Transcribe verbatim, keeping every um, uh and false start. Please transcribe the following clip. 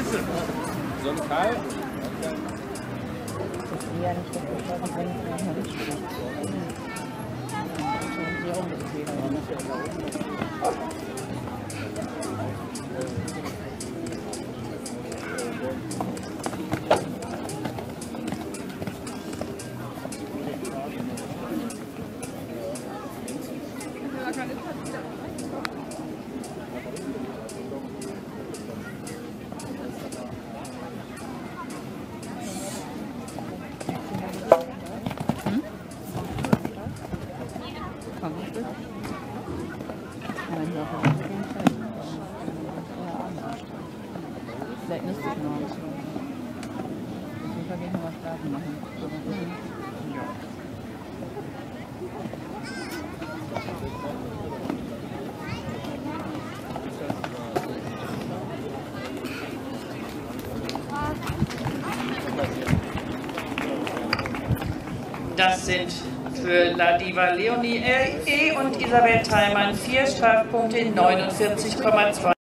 So ein Kai? Ja, nicht, dass wir schauen, wenn ich nicht mehr mitspiele. Vielleicht müsste ich noch. Auf jeden Fall gehe ich noch was schlafen machen. Ja. Das sind für Ladiva Leonie E und Isabel Theimann vier Strafpunkte in neunundvierzig Komma zwei.